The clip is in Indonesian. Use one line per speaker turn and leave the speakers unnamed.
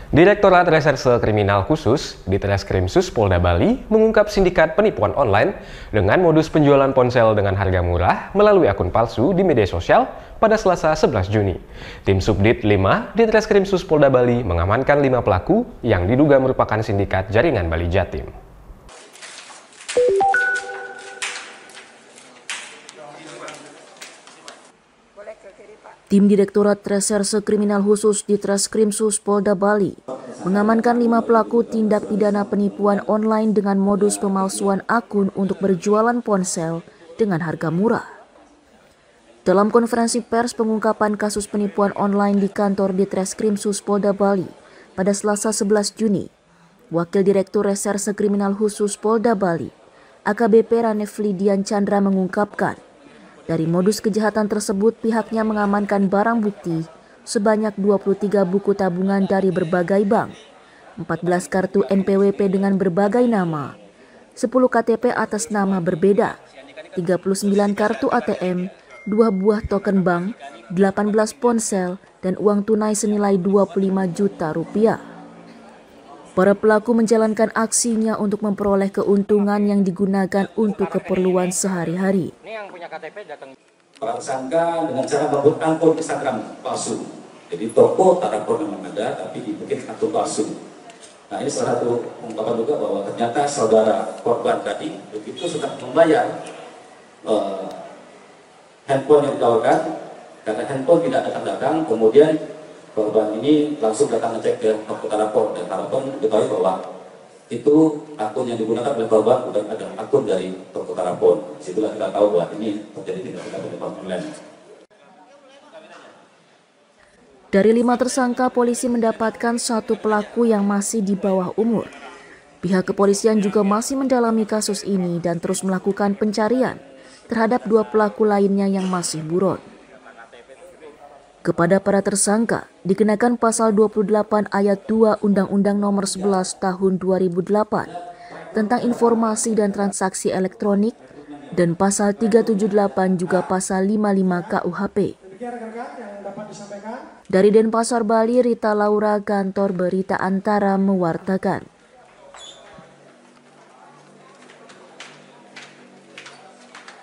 Direktorat Reserse Kriminal Khusus di Treskrimsus Polda Bali mengungkap sindikat penipuan online dengan modus penjualan ponsel dengan harga murah melalui akun palsu di media sosial pada Selasa 11 Juni. Tim Subdit 5 di Treskrimsus Polda Bali mengamankan 5 pelaku yang diduga merupakan sindikat jaringan Bali Jatim.
Tim Direktorat Reserse Kriminal Khusus di Treskrimsus Polda Bali mengamankan 5 pelaku tindak pidana penipuan online dengan modus pemalsuan akun untuk berjualan ponsel dengan harga murah. Dalam konferensi pers pengungkapan kasus penipuan online di kantor di Treskrimsus Polda Bali pada Selasa 11 Juni, Wakil Direktur Reserse Kriminal Khusus Polda Bali, AKBP Ranefli Dian Chandra mengungkapkan, dari modus kejahatan tersebut pihaknya mengamankan barang bukti sebanyak 23 buku tabungan dari berbagai bank, 14 kartu NPWP dengan berbagai nama, 10 KTP atas nama berbeda, 39 kartu ATM, 2 buah token bank, 18 ponsel, dan uang tunai senilai 25 juta rupiah. Para pelaku menjalankan aksinya untuk memperoleh keuntungan yang digunakan untuk keperluan sehari-hari.
Para tersangka dengan cara membuat akun Instagram palsu. Jadi toko tak akun memang ada, tapi dibikin akun palsu. Nah, ini salah satu ungkapan juga bahwa ternyata saudara korban tadi begitu sudah membayar handphone yang ditawarkan, karena handphone tidak datang-datang, kemudian korban ini langsung datang ngecek ke toko telepon dan telepon diketahui bahwa itu akun yang digunakan oleh korban bukan ada akun dari toko telepon. Disitulah kita tahu bahwa ini terjadi tindak pidana penipuan online.
Dari 5 tersangka, polisi mendapatkan 1 pelaku yang masih di bawah umur. Pihak kepolisian juga masih mendalami kasus ini dan terus melakukan pencarian terhadap 2 pelaku lainnya yang masih buron. Kepada para tersangka dikenakan pasal 28 ayat 2 Undang-Undang Nomor 11 Tahun 2008 tentang informasi dan transaksi elektronik dan pasal 378 juga pasal 55 KUHP. Dari Denpasar, Bali, Rita Laura, Kantor Berita Antara mewartakan.